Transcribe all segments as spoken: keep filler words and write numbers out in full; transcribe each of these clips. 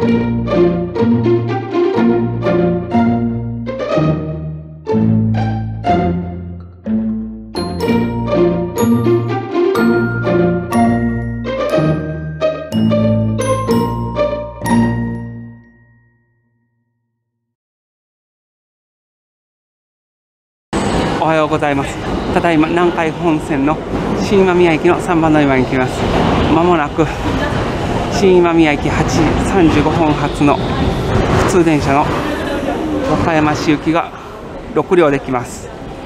おはようございます。ただいま南海本線の新今宮駅のさんばん乗り場に来ます。まもなく新今宮駅はちじさんじゅうごふん発の普通電車の和歌山市行きがろくりょうできます。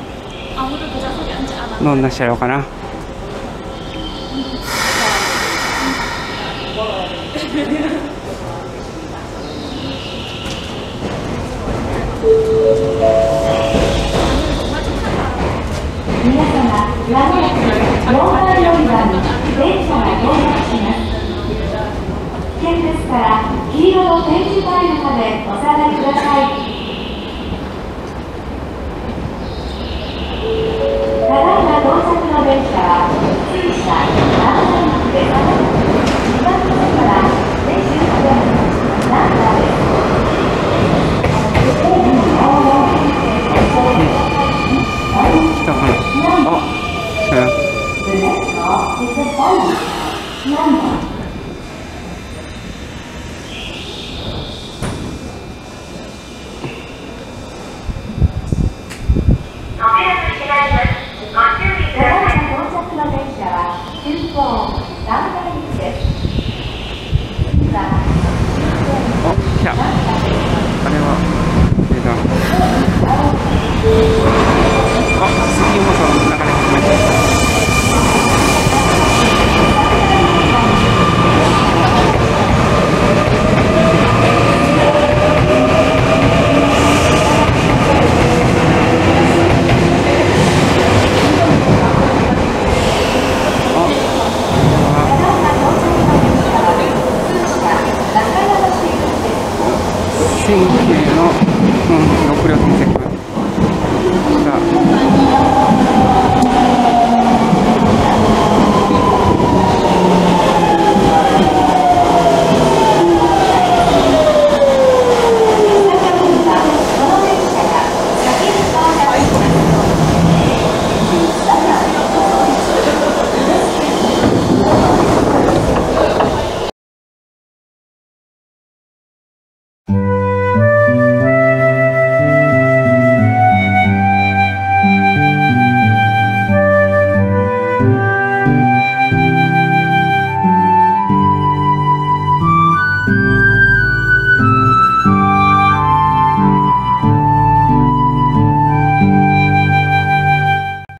どんな車両かな。 皆様、まもなくよんばん乗り場に電車が到着します。危険ですから黄色の点字パイルまでお下がりください。ただいま到着の電車は普通車南海行きです。にばん乗から電車線ナンバーです。 来たかな。あ、来たよ。お、来た。あれは出た。あ、杉本さんの流れ始めた。千景の、うん、ろくりょう線に来ました。